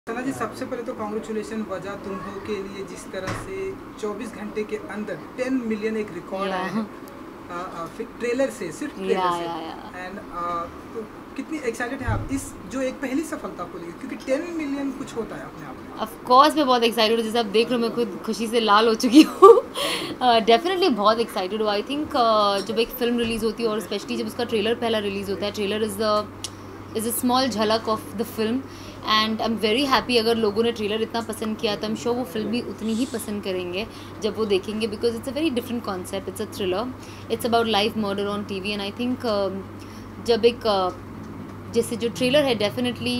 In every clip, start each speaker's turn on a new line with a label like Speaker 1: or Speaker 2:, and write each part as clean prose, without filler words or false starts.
Speaker 1: सना जी, सबसे पहले तो कॉन्ग्रेचुलेसन वजह तुम हो के लिए, जिस तरह से 24 घंटे के अंदर 10 मिलियन एक रिकॉर्ड आया है फिर ट्रेलर से, सिर्फ ट्रेलर से। एंड तो कितनी एक्साइटेड है आप इस जो एक पहली सफलता को लेकर, क्योंकि 10 मिलियन कुछ होता है अपने आप में।
Speaker 2: ऑफ कोर्स मैं बहुत एक्साइटेड हूँ, जैसे आप देख रहे हो मैं खुद खुशी से लाल हो चुकी हूँ। डेफिनेटली बहुत एक्साइटेड हूँ। आई थिंक जब एक फिल्म रिलीज़ होती है और स्पेशली जब उसका ट्रेलर पहला रिलीज़ होता है, ट्रेलर इज़ अ स्मॉल झलक of the film and I am very happy. अगर लोगों ने ट्रेलर इतना पसंद किया तो आई एम श्योर वो फिल्म भी उतनी ही पसंद करेंगे जब वो देखेंगे, because it's a very different concept, it's a thriller, it's about life murder on TV. And I think जब एक जैसे जो ट्रेलर है, definitely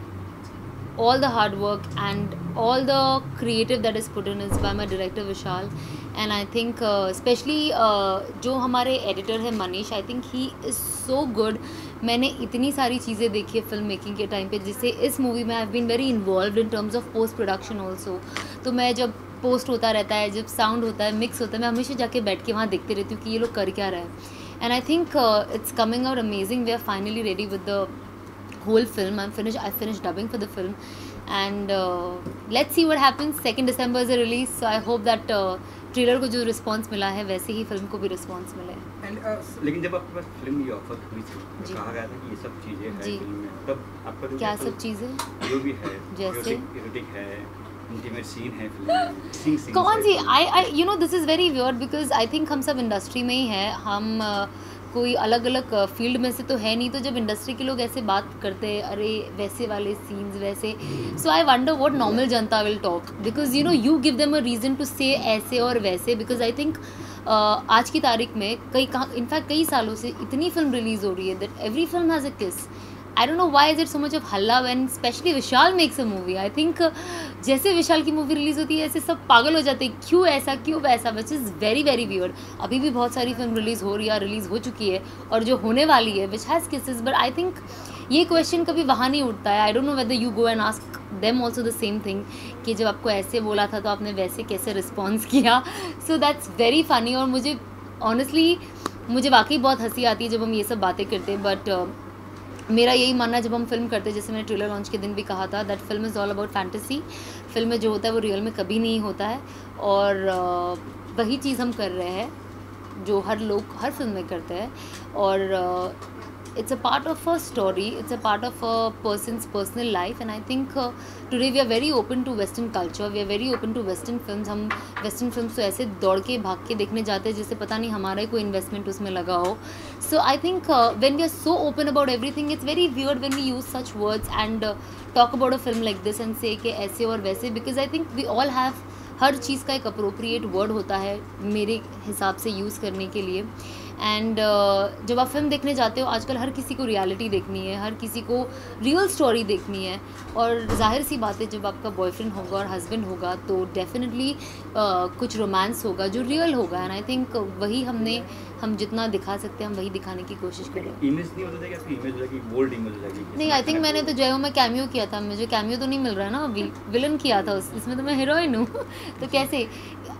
Speaker 2: all the hard work and all the creative that is put in is by my director Vishal, and I think especially जो हमारे editor है Manish, I think he is so good. मैंने इतनी सारी चीज़ें देखी है फिल्म मेकिंग के टाइम पे, जिससे इस मूवी में I have been very involve in terms of post production also. तो मैं जब पोस्ट होता रहता है, जब साउंड होता है, मिक्स होता है, मैं हमेशा जाके बैठ के वहाँ देखती रहती हूँ कि ये लोग कर क्या रहे हैं। And I think it's coming out amazing. We are finally ready with the whole film. I finished dubbing for the film, and let's see what happens. 2nd December is a release, so I hope that trailer को जो response मिला है वैसे ही film को भी response मिले।
Speaker 3: लेकिन जब आपके पास फिल्म की ऑफर हुई थी तो कहा गया था कि ये सब चीज़ें हैं फिल्म में, तब आपका
Speaker 2: क्या सब चीज़ें
Speaker 3: जो भी है,
Speaker 2: जैसे
Speaker 3: इरोटिक है, इंटीमेट सीन है फिल्म में,
Speaker 2: कौन सी I you know this is very weird because I think हम सब इंडस्ट्री में ही हैं, हम कोई अलग अलग फील्ड में से तो है नहीं। तो जब इंडस्ट्री के लोग ऐसे बात करते हैं, अरे वैसे वाले सीन्स वैसे, so I wonder what normal जनता will talk, because you know you give them a reason to say ऐसे और वैसे। बिकॉज आई थिंक आज की तारीख में इनफैक्ट कई सालों से इतनी फिल्म रिलीज़ हो रही है that every film has a kiss. I don't know why is it so much of halla when especially Vishal makes a movie. I think जैसे विशाल की मूवी रिलीज़ होती है ऐसे सब पागल हो जाते हैं, क्यों ऐसा क्यों वैसा, which is very very weird. अभी भी बहुत सारी फिल्म रिलीज़ हो रही है, रिलीज़ हो चुकी है और जो होने वाली है which has kisses, but I think ये क्वेश्चन कभी वहाँ नहीं उठता है। I don't know whether you go and ask them also the same thing कि जब आपको ऐसे बोला था तो आपने वैसे कैसे रिस्पॉन्स किया। सो दैट्स वेरी फ़नी और मुझे ऑनेस्टली मुझे वाकई बहुत हंसी आती है जब हम ये सब बातें करते हैं। बट मेरा यही मानना है जब हम फिल्म करते हैं, जैसे मैंने ट्रेलर लॉन्च के दिन भी कहा था, that film is all about fantasy. Film में जो होता है वो रियल में कभी नहीं होता है और वही चीज़ हम कर रहे हैं जो हर लोग हर फिल्म में करते हैं। और it's a part of a story, it's a part of a person's personal life, and I think today we are very open to western culture, we are very open to western films. हम western films तो ऐसे दौड़ के भाग के देखने जाते हैं जैसे पता नहीं हमारा ही कोई इन्वेस्टमेंट उसमें लगा हो। So I think when we are so open about everything, it's very weird when we use such words and talk about a film like this and say कि ऐसे और वैसे, because I think we all have हर चीज़ का एक appropriate word होता है मेरे हिसाब से यूज़ करने के लिए। एंड जब आप फिल्म देखने जाते हो, आजकल हर किसी को रियलिटी देखनी है, हर किसी को रियल स्टोरी देखनी है, और जाहिर सी बात है जब आपका बॉयफ्रेंड होगा और हस्बैंड होगा तो डेफिनेटली कुछ रोमांस होगा जो रियल होगा। एंड आई थिंक वही हम जितना दिखा सकते हैं हम वही दिखाने की कोशिश करें।
Speaker 3: इमेज नहीं होता है कि इमेज लगी, बोल्ड इमेज लगी
Speaker 2: नहीं, आई थिंक मैंने तो जय हो में कैमियो किया था, मुझे कैमियो तो नहीं मिल रहा है ना अभी, विलन किया था इसमें तो मैं हीरोइन हूँ। तो कैसे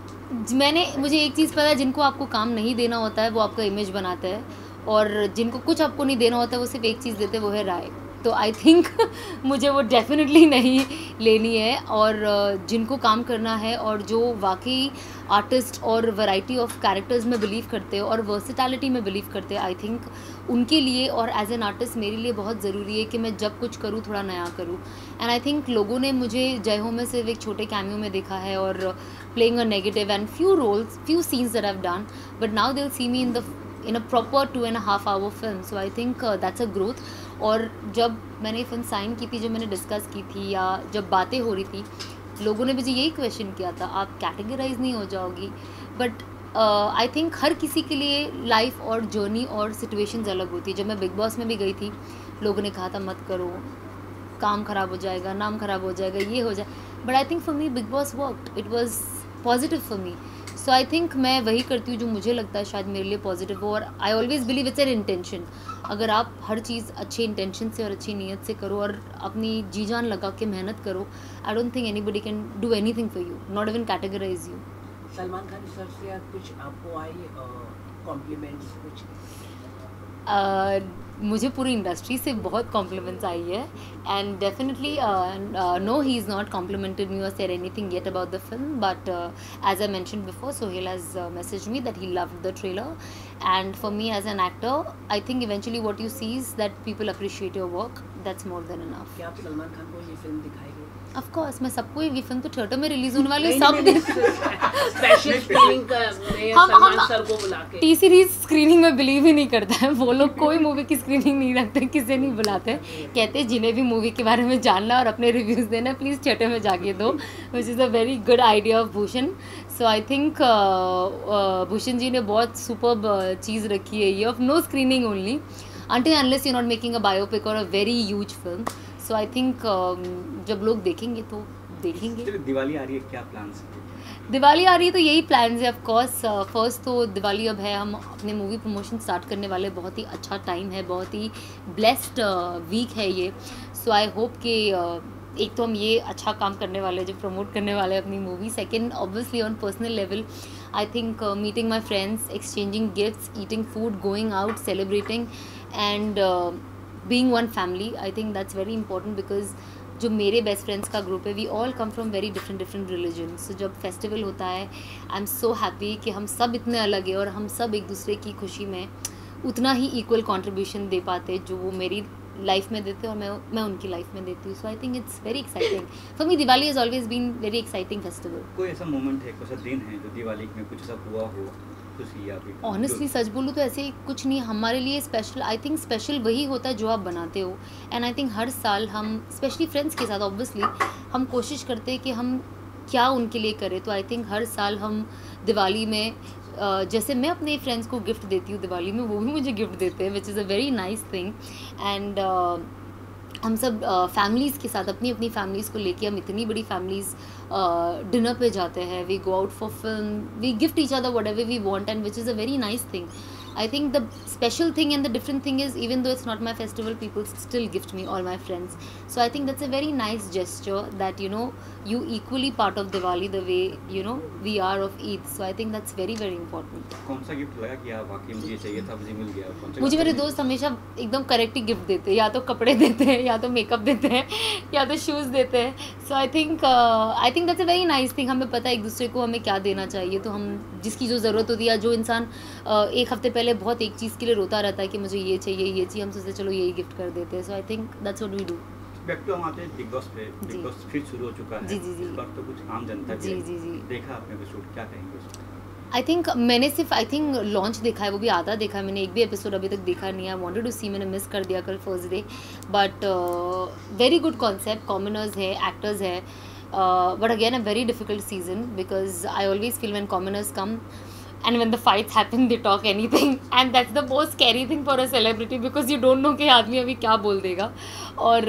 Speaker 2: मुझे एक चीज़ पता है, जिनको आपको काम नहीं देना होता है वो आपका इमेज बनाते हैं, और जिनको कुछ आपको नहीं देना होता है वो सिर्फ एक चीज़ देते हैं, वो है राय। तो आई थिंक मुझे वो डेफिनेटली नहीं लेनी है, और जिनको काम करना है और जो वाकई आर्टिस्ट और वैरायटी ऑफ कैरेक्टर्स में बिलीव करते हैं और वर्सिटैलिटी में बिलीव करते हैं, आई थिंक उनके लिए और एज एन आर्टिस्ट मेरे लिए बहुत ज़रूरी है कि मैं जब कुछ करूँ थोड़ा नया करूँ। एंड आई थिंक लोगों ने मुझे जय हो में सिर्फ एक छोटे कैमियो में देखा है और playing a negative and few scenes that I've done, but now they'll see me in a proper 2.5 hour film. So I think that's a growth. और जब मैंने फिल्म साइन की थी, जब मैंने डिस्कस की थी या जब बातें हो रही थी, लोगों ने मुझे यही क्वेश्चन किया था, आप कैटेगराइज नहीं हो जाओगी? बट आई थिंक हर किसी के लिए लाइफ और जर्नी और सिचुएशंस अलग होती है। जब मैं बिग बॉस में भी गई थी, लोगों ने कहा था मत करो, काम ख़राब हो जाएगा, नाम ख़राब हो जाएगा, ये हो जाए, but I think for me Bigg Boss worked, it was positive for me. So I think मैं वही करती हूँ जो मुझे लगता है शायद मेरे लिए पॉजिटिव हो, और I always believe it's an intention. अगर आप हर चीज़ अच्छे इंटेंशन से और अच्छी नीयत से करो और अपनी जी जान लगा के मेहनत करो, I don't think anybody can do anything for you, not even categorize you.
Speaker 4: Salman Khan sir से कुछ आपको आई कॉम्प्लीमेंट्स कुछ?
Speaker 2: मुझे पूरी इंडस्ट्री से बहुत कॉम्प्लीमेंट्स आई है and definitely no he is not complimented me और said anything yet about the film but as I mentioned before Sohail has messaged me that he loved the trailer and for me as an actor I think eventually what you see is that people appreciate your work that's more than enough.
Speaker 4: क्या आप सलमान खान को ये film दिखाएंगे?
Speaker 2: Of course मैं सबको ये film तो theatre में रिलीज होने वाली है सब
Speaker 4: स्पेशल स्क्रीनिंग में सलमान सर को बुला के
Speaker 2: टी सीरीज स्क्रीनिंग में बिलीव ही नहीं करता है वो लोग, कोई मूवी की स्क्रीनिंग नहीं रखते, किसे नहीं बुलाते, कहते जिन्हें भी मूवी के बारे में जानना और अपने रिव्यूज़ देना प्लीज़ थिएटर में जाके दो, which is a very good idea of Bhushan. So I think Bhushan ji ने बहुत सुपर्ब चीज़ रखी है ये of no screening only until unless you're not making a biopic or a very huge film. So I think जब लोग देखेंगे तो देखेंगे।
Speaker 3: दिवाली आ रही है, क्या प्लान्स?
Speaker 2: दिवाली आ रही है तो यही प्लान्स है ऑफ कोर्स। फर्स्ट तो दिवाली अब है, हम अपने मूवी प्रमोशन स्टार्ट करने वाले, बहुत ही अच्छा टाइम है, बहुत ही ब्लेस्ड वीक है ये। सो आई होप कि एक तो हम ये अच्छा काम करने वाले जो प्रमोट करने वाले हैं अपनी movie, second obviously on personal level I think meeting my friends, exchanging gifts, eating food, going out, celebrating and being one family. I think that's very important because जो मेरे बेस्ट फ्रेंड्स का group है we all come from very different religion. So जब festival होता है I am so happy कि हम सब इतने अलग हैं और हम सब एक दूसरे की खुशी में उतना ही इक्वल कंट्रीब्यूशन दे पाते जो वो मेरी लाइफ में देते और मैं उनकी लाइफ में देती हूँ। So I think it's very exciting for me. Diwali has always been very exciting festival.
Speaker 3: कोई ऐसा मोमेंट है, कोई ऐसा दिन है जो दिवाली में कुछ ऐसा हुआ हो?
Speaker 2: ऑनेस्टली सच बोलूँ तो ऐसे कुछ नहीं हमारे लिए स्पेशल। आई थिंक स्पेशल वही होता है जो आप बनाते हो एंड आई थिंक हर साल हम स्पेशली फ्रेंड्स के साथ ऑब्वियसली हम कोशिश करते हैं कि हम क्या उनके लिए करें। तो आई थिंक हर साल हम दिवाली में जैसे मैं अपने फ्रेंड्स को गिफ्ट देती हूँ दिवाली में, वो भी मुझे गिफ्ट देते हैं which is a very nice thing. And हम सब फैमिलीज़ के साथ अपनी अपनी फैमिलीज़ को लेके, हम इतनी बड़ी फैमिलीज़ डिनर पे जाते हैं, we go out for film, we gift each other whatever we want and which is a very nice thing. I think the special thing and the different thing is even though it's not my festival, people still gift me, all my friends. So I think that's a very nice gesture that you know you equally part of Diwali the way you know we are of Eid. So I think that's very very important.
Speaker 3: कौन सा gift लगा कि आप वाकई मुझे चाहिए था, मुझे मिल गया? कौन सा?
Speaker 2: मुझे मेरे दोस्त हमेशा एकदम करेक्ट ही गिफ्ट देते हैं, या तो कपड़े देते हैं, या तो मेकअप देते हैं, या तो शूज़ देते हैं। So I think that's a very nice thing. हमें पता है एक दूसरे को हमें क्या देना चाहिए, तो हम जिसकी जो ज़रूरत होती है, या जो इंसान एक हफ्ते पहले बहुत एक चीज़ के लिए रोता रहता है कि मुझे ये चाहिए, हम सोचते चलो यही गिफ्ट कर देते हैं। So I think that's what we do.
Speaker 3: Back to हम आते हैं बिग बॉस पे। बिग बॉस फिर शुरू हो चुका है।
Speaker 2: जी।
Speaker 3: इस बार तो कुछ आम जनता
Speaker 2: जी
Speaker 3: देखा आपने एपिसोड, क्या कहेंगे उसको?
Speaker 2: आई थिंक मैंने सिर्फ लॉन्च देखा है, वो भी आधा देखा है मैंने, एक भी एपिसोड अभी तक देखा नहीं है। आई वांटेड टू सी, मैंने मिस कर दिया कल first day. But very good concept, commoners है, एक्टर्स है, but again a very difficult season because I always feel when commoners come and when the fights happen they talk anything and that's the most scary thing for a celebrity because you don't know कि आदमी अभी क्या बोल देगा। और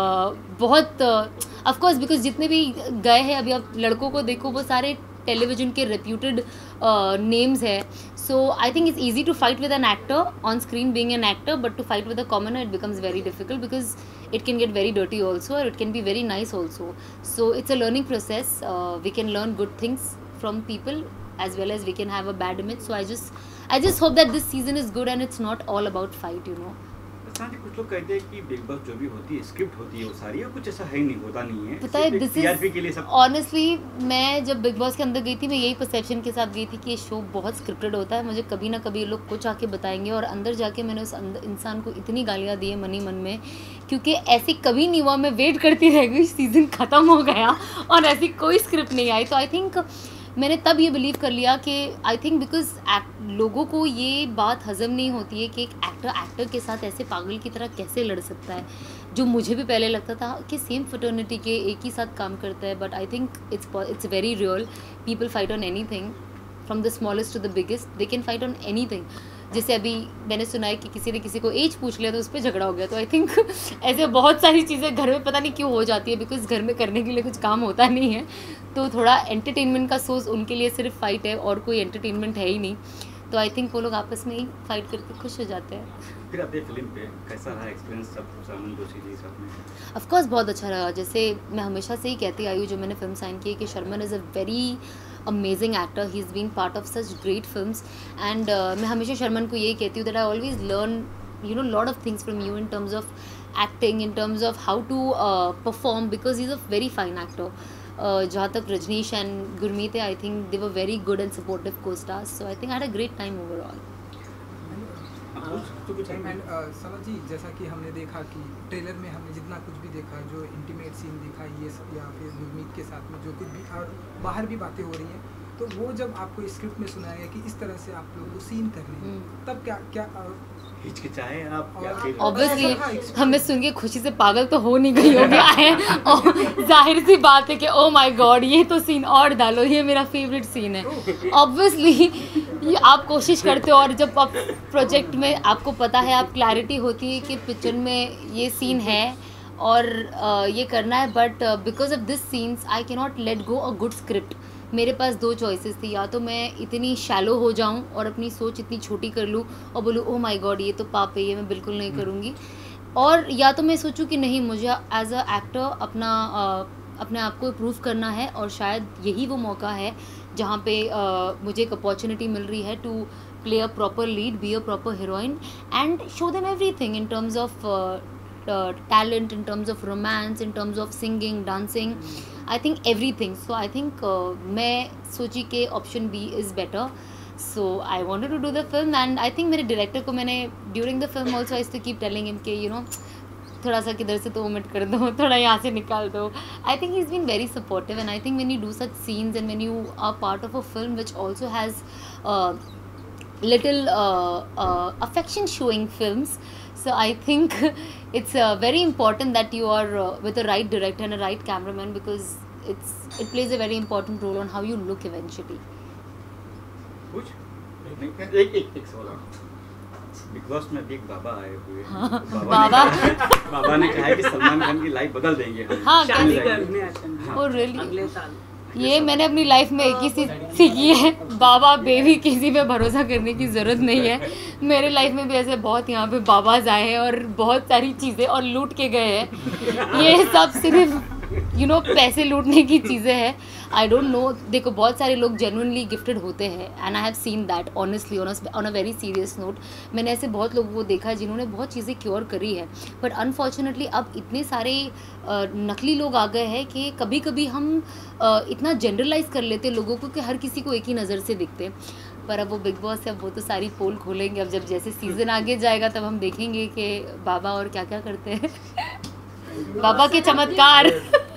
Speaker 2: बहुत of course because जितने भी गए हैं अभी आप लड़कों को देखो वो सारे टेलीविजन के रेप्यूटेड नेम्स है। So I think it's easy to fight with an actor on screen being an actor, but to fight with a commoner it becomes very difficult because it can get very dirty also or it can be very nice also. So it's a learning process. We can learn good things from people as well as we can have a bad image. So I just hope that this season is good and it's not all about fight, you know.
Speaker 3: कुछ लोग कहते हैं कि big boss जो भी होती है script होती है वो सारी, और कुछ ऐसा है नहीं, होता नहीं है।
Speaker 2: पता है दिस इज ऑनेस्टली, मैं जब बिग बॉस के अंदर गई थी मैं यही परसेप्शन के साथ गई थी कि ये शो बहुत स्क्रिप्टेड होता है। मुझे कभी ना कभी लोग कुछ आके बताएंगे और अंदर जाके मैंने उस इंसान को इतनी गालियाँ दी है मन में, क्योंकि ऐसे कभी नहीं हुआ। मैं वेट करती रह गई, सीज़न ख़त्म हो गया और ऐसी कोई स्क्रिप्ट नहीं आई। तो आई थिंक मैंने तब ये बिलीव कर लिया कि आई थिंक बिकॉज लोगों को ये बात हज़म नहीं होती है कि एक एक्टर के साथ ऐसे पागल की तरह कैसे लड़ सकता है, जो मुझे भी पहले लगता था कि सेम फ्रेटर्निटी के एक ही साथ काम करता है। But I think it's very real. People fight on anything from the smallest to the biggest, they can fight on anything. जैसे अभी मैंने सुना है कि किसी ने किसी को एज पूछ लिया तो उस पर झगड़ा हो गया। तो आई थिंक ऐसे बहुत सारी चीज़ें घर में पता नहीं क्यों हो जाती है, बिकॉज घर में करने के लिए कुछ काम होता नहीं है। तो थोड़ा एंटरटेनमेंट का सोर्स उनके लिए सिर्फ फाइट है और कोई एंटरटेनमेंट है ही नहीं। तो आई थिंक वो लोग आपस में ही फाइट करके खुश हो जाते हैं।
Speaker 3: फिर अपने फिल्म पे कैसा रहा एक्सपीरियंस सब शर्मन जोशी जी साथ में?
Speaker 2: ऑफ कोर्स बहुत अच्छा रहा। जैसे मैं हमेशा से ही कहती आई हूँ जो मैंने फिल्म साइन की है कि Sharman is a very amazing actor, he is been part of such great films and मैं हमेशा शर्मन को यही कहती हूँ that I always learn lot of things from you in terms of acting, in terms of how to perform, because he's a very fine actor. जहाँ तक Rajneesh and Gurmeet, I think they were very good and supportive co-stars, so I think I had a great time overall.
Speaker 1: And समझ जी, जैसा कि हमने देखा कि trailer में हमने जितना कुछ भी देखा, जो इंटीमेट सीन दिखा ये सब, या फिर गुरमीत के साथ में जो कुछ भी और बाहर भी बातें हो रही हैं, तो वो जब आपको स्क्रिप्ट में सुनाया गया कि इस तरह से आप लोगों को सीन करने हैं, तब क्या क्या
Speaker 3: हिचकिचाए आप?
Speaker 2: ऑब्वियसली हमें सुन के खुशी से पागल तो हो नहीं गई होगी है, और जाहिर सी बात है कि ओ माय गॉड ये तो सीन और डालो, ये मेरा फेवरेट सीन है। ऑब्वियसली आप कोशिश करते हो, और जब आप प्रोजेक्ट में आपको पता है, आप क्लैरिटी होती है कि पिक्चर में ये सीन है और ये करना है, but because of this scenes I can not let go a good script. मेरे पास दो चॉइसेस थी, या तो मैं इतनी शैलो हो जाऊं और अपनी सोच इतनी छोटी कर लूं और बोलूं ओह माय गॉड ये तो पाप है, ये मैं बिल्कुल नहीं करूंगी, और या तो मैं सोचूं कि नहीं, मुझे एज अ एक्टर अपने आप को प्रूव करना है, और शायद यही वो मौका है जहाँ पे मुझे एक अपॉर्चुनिटी मिल रही है to play a proper lead, be a proper heroine and show them everything in terms of talent, in terms of romance, in terms of singing, dancing, I think everything. So I think मैं सोची कि option B is better. So I wanted to do the film, and I think मेरे director को मैंने during the film also I used to keep telling him कि थोड़ा सा किधर से तो omit कर दो, थोड़ा यहाँ से निकाल दो. I think he's been very supportive, and I think when you do such scenes and when you are part of a film which also has little affection showing films, so I think it's very important that you are with the right director and a right cameraman, because it plays a very important role on how you look eventually.
Speaker 3: एक सवाल, big boss में अभी एक बाबा आए हुए हैं, बाबा ने कहा है कि सलमान खान की लाइफ बदल देंगे हम।
Speaker 2: हाँ,
Speaker 4: शादी करने
Speaker 2: ओ रियली?
Speaker 4: अगले साल।
Speaker 2: ये मैंने अपनी लाइफ में एक ही चीज़ सीखी है, बाबा बेबी किसी पे भरोसा करने की ज़रूरत नहीं है। मेरे लाइफ में भी ऐसे बहुत यहाँ पे बाबाज आए हैं और बहुत सारी चीज़ें और लूट के गए हैं। ये सब सिर्फ पैसे लूटने की चीज़ें हैं। आई डोंट नो, देखो बहुत सारे लोग जेन्युइनली गिफ्टेड होते हैं, and I have seen that honestly on a very serious note. मैंने ऐसे बहुत लोगों को देखा है जिन्होंने बहुत चीज़ें क्योर करी है, बट अनफॉर्चुनेटली अब इतने सारे नकली लोग आ गए हैं कि कभी कभी हम इतना जनरलाइज कर लेते लोगों को कि हर किसी को एक ही नज़र से दिखते। पर अब वो बिग बॉस है, अब वो तो सारी पोल खोलेंगे। अब जब जैसे सीज़न आगे जाएगा तब हम देखेंगे कि बाबा और क्या क्या करते हैं। बाबा के चमत्कार।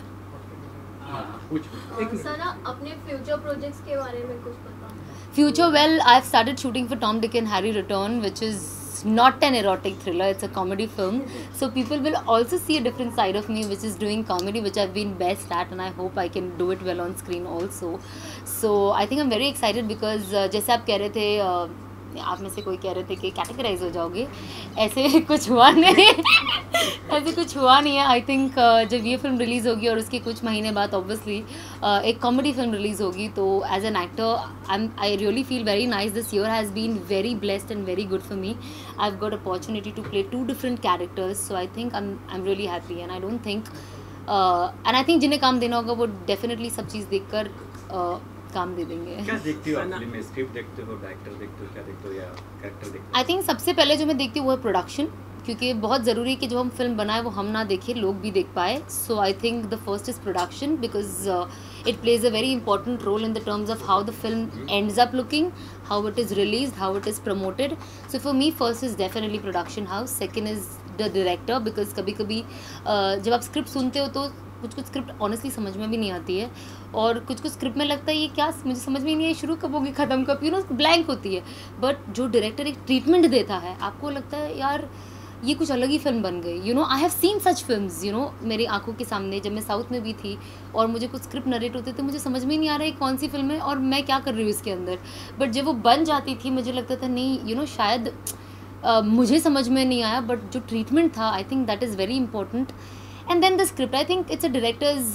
Speaker 5: सना, अपने फ्यूचर प्रोजेक्ट्स के बारे में कुछ पता?
Speaker 2: Future, well, I've started shooting for Tom, Dick and Harry Return, which is not an erotic thriller, it's a comedy film. So people will also see a different side of me, which is doing comedy, which I've been best at, and I hope I can do it well on screen also. So I think I'm very excited because जैसे आप कह रहे थे, आप में से कोई कह रहे थे कि कैटेगराइज हो जाओगे, ऐसे कुछ हुआ नहीं। ऐसे कुछ हुआ नहीं है। आई थिंक जब ये फिल्म रिलीज़ होगी और उसके कुछ महीने बाद ऑब्वियसली एक कॉमेडी फिल्म रिलीज़ होगी, तो as an actor I really feel very nice. This year has been very blessed and very good for me. I have got opportunity to play 2 different characters, so I think I am really happy, and I don't think and I think जिन्हें काम देना होगा वो definitely सब चीज़ देख कर काम दे देंगे।
Speaker 3: क्या देखती हो आप फिल्म में? स्क्रिप्ट देखते हो, डायरेक्टर देखते हो, क्या देखते हो, या कैरेक्टर देखते हो?
Speaker 2: आई थिंक सबसे पहले जो मैं देखती हूँ वो है प्रोडक्शन, क्योंकि बहुत ज़रूरी है कि जो हम फिल्म बनाए वो हम ना देखें, लोग भी देख पाए। So I think the first is production, because it plays a very important role in the terms of how the film ends up looking, how it is release, how it is promoted. So for me first is definitely production house, second is the director, because कभी कभी जब आप script सुनते हो तो कुछ script honestly समझ में भी नहीं आती है, और कुछ स्क्रिप्ट में लगता है ये क्या, मुझे समझ में नहीं है, शुरू कब होगी, ख़त्म कब, ब्लैंक होती है। बट जो डायरेक्टर एक ट्रीटमेंट देता है, आपको लगता है यार ये कुछ अलग ही फिल्म बन गई। I have seen such films, मेरी आंखों के सामने। जब मैं साउथ में भी थी और मुझे कुछ स्क्रिप्ट नरेट होते थे, मुझे समझ में नहीं आ रहा है कौन सी फिल्म है और मैं क्या कर रही हूँ इसके अंदर, बट जब वो बन जाती थी मुझे लगता था नहीं शायद मुझे समझ में नहीं आया, बट जो ट्रीटमेंट था I think that is very important. And then the script, I think it's a director's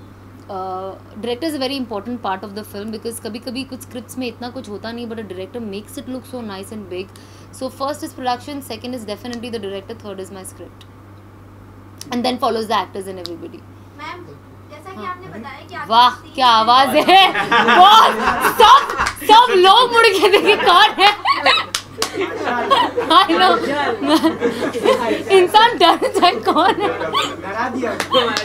Speaker 2: a very important part of the film, because कभी कुछ scripts में इतना कुछ होता नहीं, but a director makes it look so nice and big. So first is production, second is definitely the director, third is my script, and then follows the actors and everybody.
Speaker 5: Ma'am, जैसा कि आपने बताया कि
Speaker 2: वाह क्या आवाज है, बहुत सब लोग मुड़ के देखे कौन है। आई नो इंसान डर जाए कौन है।
Speaker 1: डरा दिया।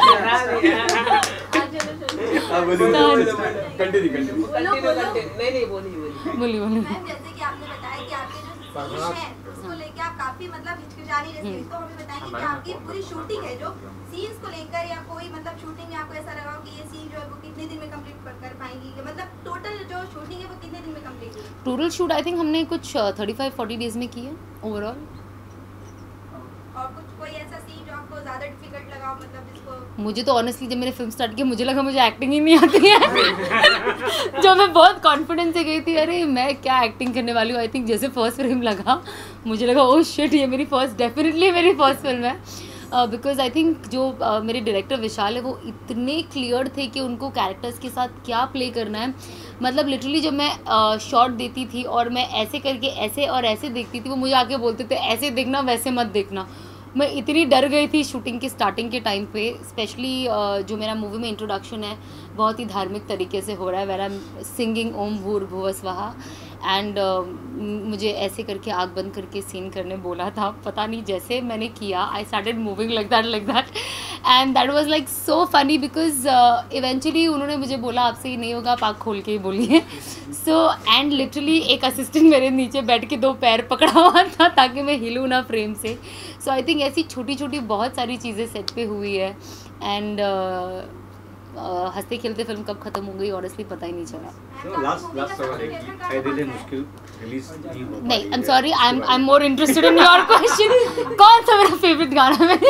Speaker 2: बोली
Speaker 6: मैम जैसे कि आपने बताया कि आपके जो सीन है उसको लेके आप काफी मतलब हिचकिचा नहीं रहे, तो हमें बताएंगे कि आपकी पूरी शूटिंग है जो सीन्स को लेकर या कोई मतलब शूटिंग में आपको ऐसा लगा हो कि ये सीन जो है वो कितने दिन में कंप्लीट कर पाएंगी, मतलब टोटल जो शूटिंग है वो कितने दिन में कंप्लीट हुई?
Speaker 2: टोटल शूट आई थिंक हमने कुछ 35-40 डेज में की है ओवरऑल।
Speaker 6: और कुछ कोई ऐसा सीन जो आपको ज्यादा डिफिकल्ट लगा हो, मतलब जिसको?
Speaker 2: मुझे तो ऑनेस्टली जब मैंने फिल्म स्टार्ट की मुझे लगा मुझे एक्टिंग ही नहीं आती है। जो मैं बहुत कॉन्फिडेंस से गई थी, अरे मैं क्या एक्टिंग करने वाली हूँ। आई थिंक जैसे फर्स्ट फिल्म लगा मुझे लगा ओह शिट ये मेरी फर्स्ट, डेफिनेटली मेरी फर्स्ट फिल्म है। बिकॉज आई थिंक जो मेरे डायरेक्टर विशाल है वो इतने क्लियर थे कि उनको कैरेक्टर्स के साथ क्या प्ले करना है। मतलब लिटरली जब मैं शॉट देती थी और मैं ऐसे करके ऐसे और ऐसे देखती थी, वो मुझे आके बोलते थे ऐसे देखना वैसे मत देखना। मैं इतनी डर गई थी शूटिंग के स्टार्टिंग के टाइम पे, स्पेशली जो मेरा मूवी में इंट्रोडक्शन है बहुत ही धार्मिक तरीके से हो रहा है, वेर सिंगिंग ओम भूर्भुवः स्वः एंड मुझे ऐसे करके आग बंद करके सीन करने बोला था। पता नहीं जैसे मैंने किया I started moving like that and that was like so funny because eventually उन्होंने मुझे बोला आपसे ही नहीं होगा, आप आँख खोल के ही बोलिए। सो एंड लिटरली एक असिस्टेंट मेरे नीचे बैठ के 2 पैर पकड़ा हुआ था ताकि मैं हिलूँ ना फ्रेम से। सो आई थिंक ऐसी छोटी छोटी बहुत सारी चीज़ें सेट पे हुई है एंड हंसते खेलते फिल्म कब खत्म हो गई ऑनेस्टली पता ही नहीं चला।
Speaker 3: लास्ट सवाल है कि कायदे मुश्किल रिलीज नहीं हो
Speaker 2: नहीं I am sorry, I am more interested in your question. कौन सा मेरा फेवरेट गाना है?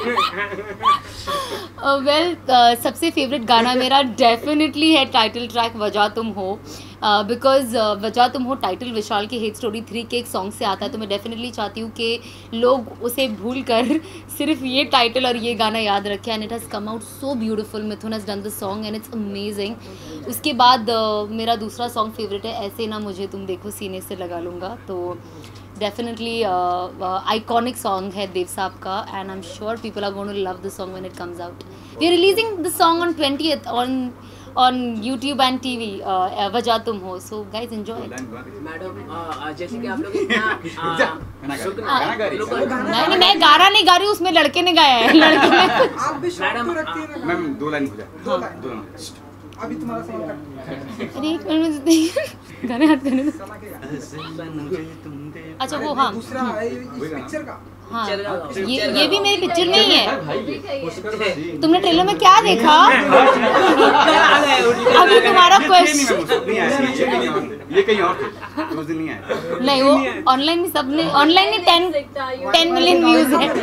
Speaker 2: वेल सबसे फेवरेट गाना मेरा डेफिनेटली है टाइटल ट्रैक वजह तुम हो, बिकॉज वजह तुम हो टाइटल विशाल की हेट स्टोरी 3 के एक सॉन्ग से आता है। तो मैं डेफिनेटली चाहती हूँ कि लोग उसे भूल कर सिर्फ ये टाइटल और ये गाना याद रखें and it has come out so beautiful. Mithun has done the song and it's amazing. उसके बाद मेरा दूसरा सॉन्ग फेवरेट है ऐसे ना मुझे तुम देखो सीने से लगा लूँगा। तो डेफिनेटली आइकॉनिक सॉन्ग है देव साहब का and I am sure people are going to love the song when it comes out. We are releasing the song on 20th on YouTube and TV वजह तुम हो, so guys enjoy it.
Speaker 4: Madam जैसे कि आप लोग इतना
Speaker 2: नहीं मैं गाना नहीं गा रही हूँ, उसमें लड़के ने गाया है। लड़के ने
Speaker 1: आप भी शौक तो रखती है ना
Speaker 3: मैम 2 लाइन हो जाए।
Speaker 1: 2 लाइन अभी तुम्हारा सवाल कट।
Speaker 2: अरे एक मिनट में गाने याद करने दो। अच्छा वो हाँ
Speaker 1: दूसरा है इस पिक्चर का।
Speaker 2: हाँ ये भी मेरी पिक्चर में ही है। तुमने ट्रेलर में क्या देखा? अभी तुम्हारा क्वेश्चन
Speaker 3: ये कहीं और थे, उस दिन नहीं आया।
Speaker 2: नहीं वो ऑनलाइन सबने ऑनलाइन ही 10 मिलियन व्यूज है।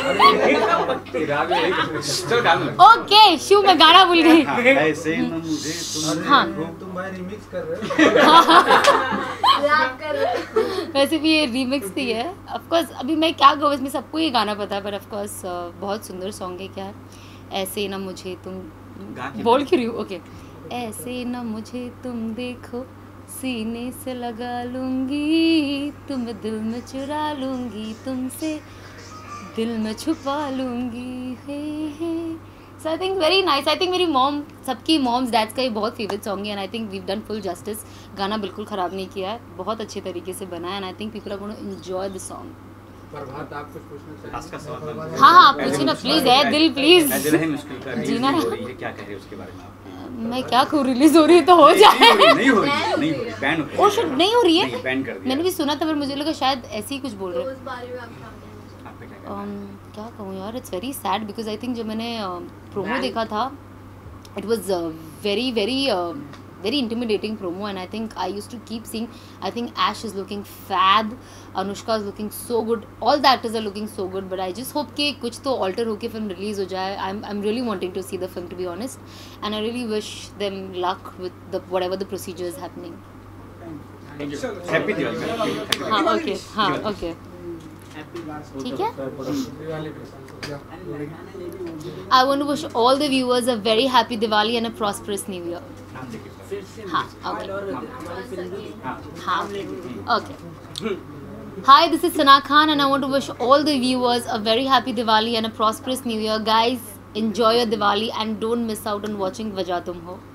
Speaker 2: ओके शिव मैं गाना भूल गई।
Speaker 3: ऐसे न मुझे तुम
Speaker 2: हाँ
Speaker 1: तुम भाई रिमिक्स कर रहे हो।
Speaker 6: रैप कर रहे हो।
Speaker 2: वैसे भी ये रीमिक्स थी है ऑफ कोर्स। अभी मैं क्या कहूँ इसमें सबको ये गाना पता है पर ऑफ कोर्स बहुत सुंदर सॉन्ग है। क्या है ऐसे ना मुझे तुम बोल क्यों रही हूँ? ओके ऐसे ना मुझे तुम देखो सीने से लगा लूँगी, तुम दिल में चुरा लूँगी, तुमसे दिल में छुपा लूँगी। Hey so I think very nice. I think मेरी मॉम सबकी मॉम्स डैड्स का ये बहुत फेवरेट सॉन्ग है and I think we've done full justice. गाना बिल्कुल ख़राब नहीं किया है, बहुत अच्छे तरीके से बना है and I think people are going to enjoy the song.
Speaker 4: Prabhat आप कुछ पूछना
Speaker 3: आज का सवाल
Speaker 2: हाँ हाँ पूछिए ना प्लीज़ है दिल प्लीज़।
Speaker 3: दिल है मुश्किल का
Speaker 2: जीना
Speaker 3: हो रही है, क्या कह रहे हैं उसके बारे में आप?
Speaker 2: मैं क्या कहूँ रिलीज हो रही है तो हो जाए।
Speaker 3: नहीं हो रही बैन हो रही
Speaker 2: ओ शिट नहीं हो रही है।
Speaker 3: बैन कर दिया
Speaker 2: मैंने भी सुना था पर मुझे लगा शायद ऐसे ही कुछ बोल रहे
Speaker 5: तो उस बारे में आप क्या कहना
Speaker 3: आपका क्या कहना है?
Speaker 2: क्या कहूँ यार it's very sad because I think जब मैंने प्रोमो देखा था it was very very very intimidating promo and I think I used to keep seeing I think Ash is looking fab, Anushka is looking so good, all the actors are looking so good but I just hope कि कुछ तो alter होके film release हो जाए. I'm really wanting to see the film to be honest and I really wish them luck with the whatever the procedure is happening.
Speaker 3: Happy Diwali.
Speaker 2: हाँ okay हाँ okay ठीक है. I want to wish all the viewers a very happy Diwali and a prosperous new year. हाँ okay हाँ okay. Hi, this is Sana Khan and I want to wish all the viewers a very happy Diwali and a prosperous new year. Guys, enjoy your Diwali and don't miss out on watching Wajah Tum Ho.